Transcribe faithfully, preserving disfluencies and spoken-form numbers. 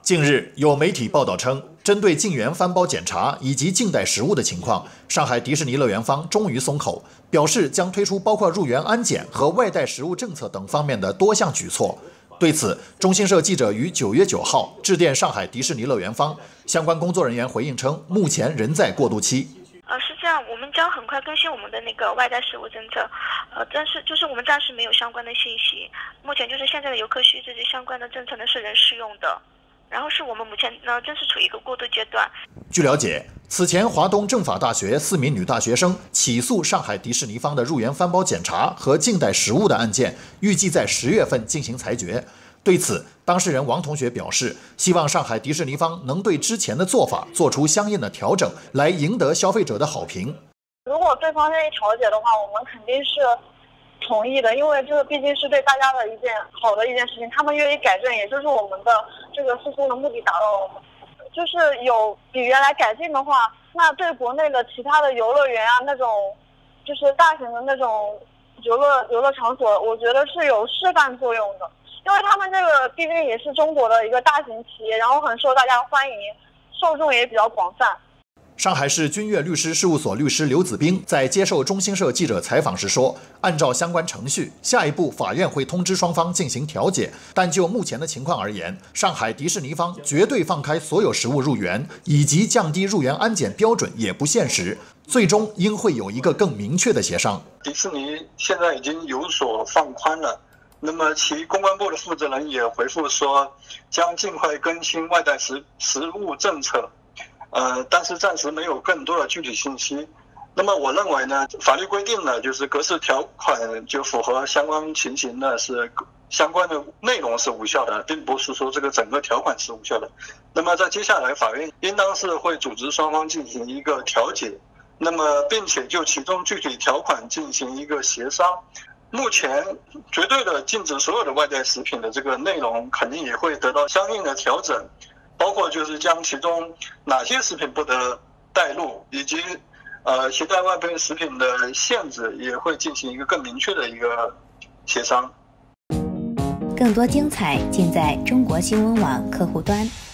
近日，有媒体报道称，针对进园翻包检查以及禁带食物的情况，上海迪士尼乐园方终于松口，表示将推出包括入园安检和外带食物政策等方面的多项举措。对此，中新社记者于九月九号致电上海迪士尼乐园方，相关工作人员回应称，目前仍在过渡期。 呃，是这样，我们将很快更新我们的那个外带食物政策，呃，但是就是我们暂时没有相关的信息，目前就是现在的游客须知这相关的政策呢是仍适用的。然后是我们目前呢，正是处于一个过渡阶段。 据了解，此前华东政法大学四名女大学生起诉上海迪士尼方的入园翻包检查和禁带食物的案件，预计在十月份进行裁决。对此，当事人王同学表示，希望上海迪士尼方能对之前的做法做出相应的调整，来赢得消费者的好评。 如果对方愿意调解的话，我们肯定是同意的，因为这个毕竟是对大家的一件好的一件事情，他们愿意改正，也就是我们的这个诉讼的目的达到了。就是有比原来改进的话，那对国内的其他的游乐园啊，那种就是大型的那种游乐游乐场所，我觉得是有示范作用的，因为他们这个毕竟也是中国的一个大型企业，然后很受大家欢迎，受众也比较广泛。 上海市君悦律师事务所律师刘子斌在接受中新社记者采访时说，按照相关程序，下一步法院会通知双方进行调解，但就目前的情况而言，上海迪士尼方绝对放开所有食物入园，以及降低入园安检标准也不现实，最终应会有一个更明确的协商。 迪士尼现在已经有所放宽了，那么其公关部的负责人也回复说，将尽快更新外带食食物政策。呃，但是暂时没有更多的具体信息。那么我认为呢，法律规定呢，就是格式条款就符合相关情形呢，是相关的内容是无效的，并不是说这个整个条款是无效的。那么在接下来，法院应当是会组织双方进行一个调解，那么并且就其中具体条款进行一个协商。目前绝对的禁止所有的外带食品的这个内容，肯定也会得到相应的调整。包括就是将其中哪些食品不得带入，以及呃携带外带食品的限制，也会进行一个更明确的一个协商。 更多精彩尽在中国新闻网客户端。